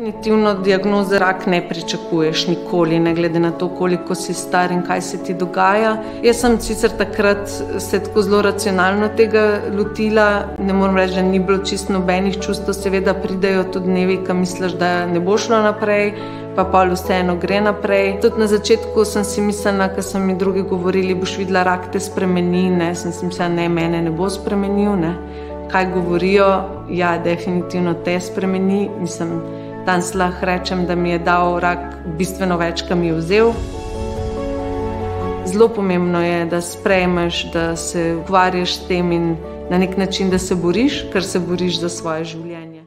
Definitivno diagnoze rak ne pričakuješ nikoli, ne glede na to, koliko si star in kaj se ti dogaja. Jaz sem sicer takrat se tako zelo racionalno tega lotila, ne moram reči, da ni bilo čisto nobenih čustev, seveda pridejo tudi dnevi, ko misliš, da ne bo šlo naprej, pa pol vseeno gre naprej. Tudi na začetku sem si mislila, ko so mi drugi govorili, boš videla, rak te spremeni, ne, sem si mislila, ne, mene ne bo spremenil, ne. Kaj govorijo, ja, definitivno te spremeni, mislim, danes lahko rečem, da mi je dal rak bistveno več, kar mi je vzel. Zelo pomembno je, da sprejmeš, da se ukvarjaš s tem in na nek način, da se boriš, ker se boriš za svoje življenje.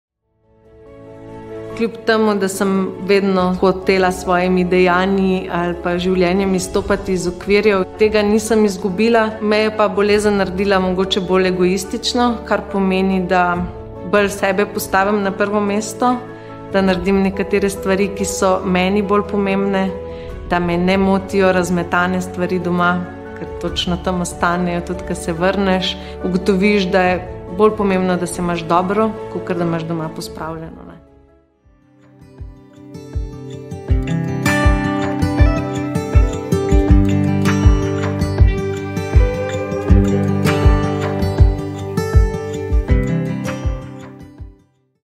Kljub temu, da sem vedno hotela s svojimi dejanji ali pa življenjem izstopati iz okvirjev, tega nisem izgubila, me je pa bolezen naredila mogoče bolj egoistično, kar pomeni, da bolj sebe postavim na prvo mesto, da naredim nekatere stvari, ki so meni bolj pomembne, da me ne motijo razmetane stvari doma, ker točno tam ostanejo, tudi ko se vrneš, ugotoviš, da je bolj pomembno, da se imaš dobro, kakor da imaš doma pospravljeno.